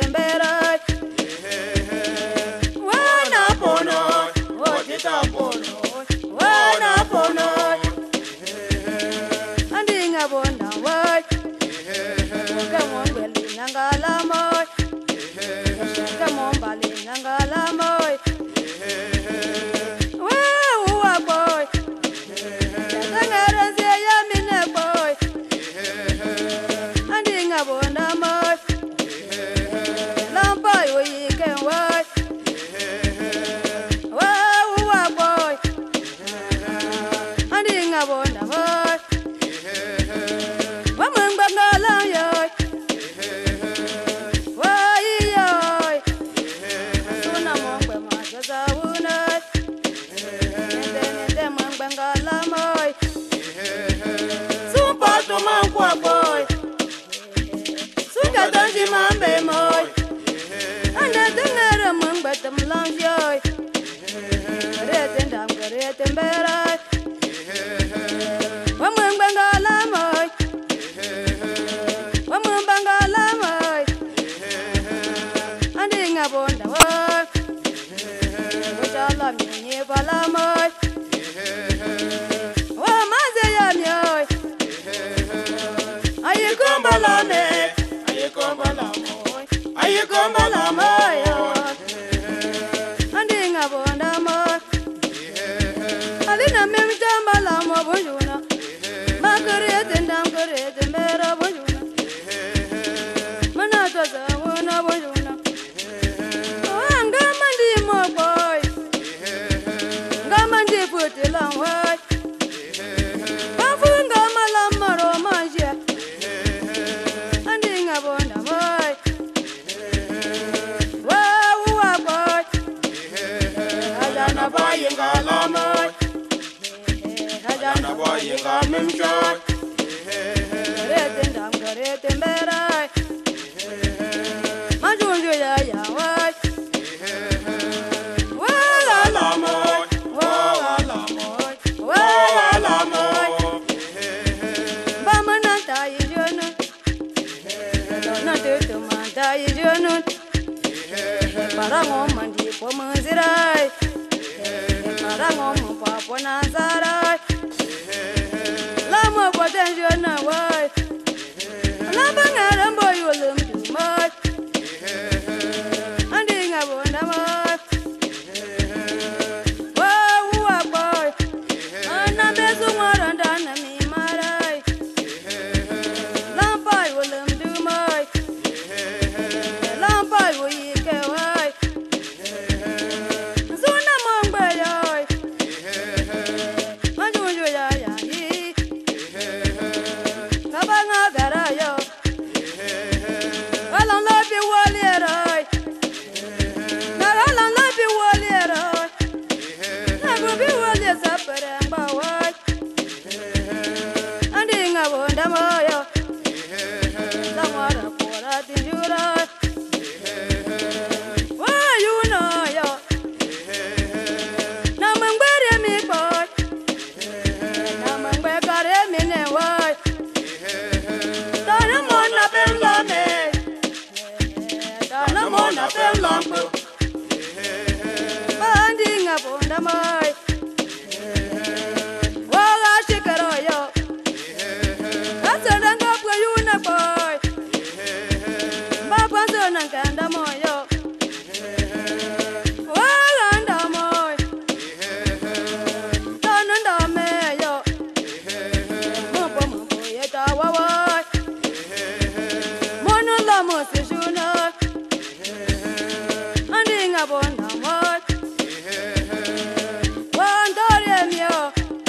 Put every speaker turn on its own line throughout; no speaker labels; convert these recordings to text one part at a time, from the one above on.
tembera. Wana pono, wajita pono, wana pono. Andinga bona wai, kamon beli nangala moi, kamon bali nangala moi. Wa boy, nangara se ya mine boy. Andinga bona moi, lampa yo iken wai. Wa boy, andinga bona moi. Mambe moy, ane tengere mung betem lang yoy. Reten dam reten berai, wamung bangala moy, wamung bangala moy. Ane ngabonda moy, wachala minye bala moy. Wamaze yam yoy, aye kumbala me. Aye kombala moyo, andinga bonda mo. Alina mem jambala mo bonjuna, makarete ndam karete mera bonjuna. Mana toza wona bonjuna. Anga mandi mo boy, ngamandi puti langwai. Bafunga malamaro manje, andinga bonda mo. Hajana boy, you got me short. Retendam, retemberai. Majunju ya ya wai. Wala moy, wala moy, wala moy. Bamananta yijonu, na tutu manta yijonu. Parango mandi pomanzirai. Parango papo nazarai. Lamo potential na wai. Labangara boy ulum too much. Andinga bonda much. Wow, boy. Anna besu maranda na mi marai. Lampai ulum too much. Lampai we ke wai. Zuna mongba yoy. Manjuju ya ya yi. Kabanga gara yo. Alan lapi walirai. Alan lapi walirai. Nagubi wali sapere mbawai. Andinga bonda moyo. Lamara pora tinjurai. Why you know yo? Namangwere mi boy. Namangwere mi ne wai. Dana mona bella me. Dana mona bella me. Bandinga bonda mai. Wala chikaro yo. Asanga kwa yuna boy. Baba zona kanda moyo. Wala nda moy. Dana nda me yo. Mopo yeta wawa. Mono la mo se juna. Andinga bonda moy. Wandore mio.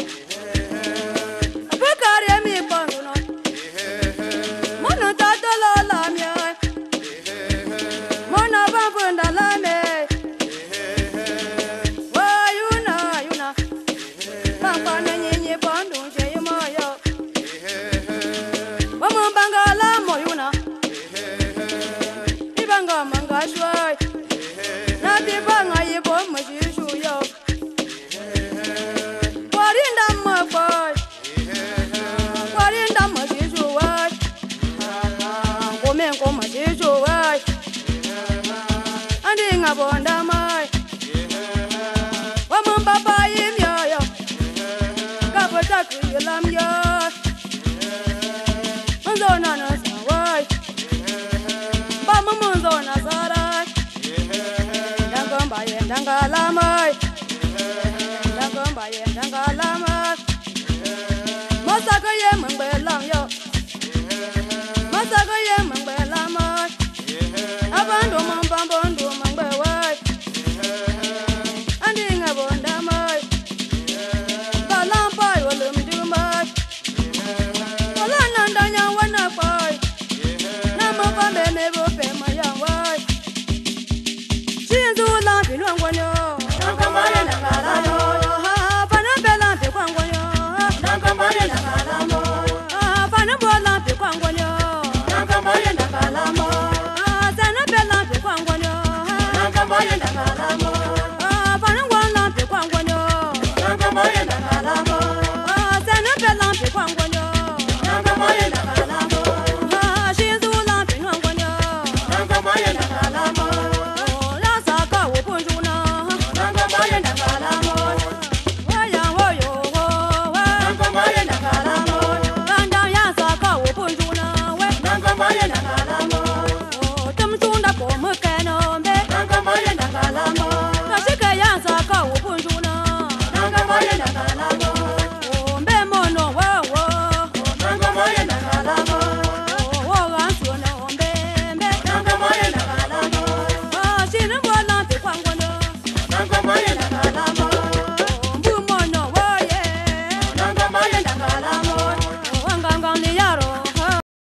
Abukare mi bonduno. Mono tata la mio. Mono bambunda la me. Wa yuna. Papa na nyenye bondu je moyo. Wamo bangala mo yuna. Ibanga manga shwai. Na bibanga yibo mo jishu yo. Warinda mo boy. Warinda mo jishu wai. Komen ko mo jishu wai. sa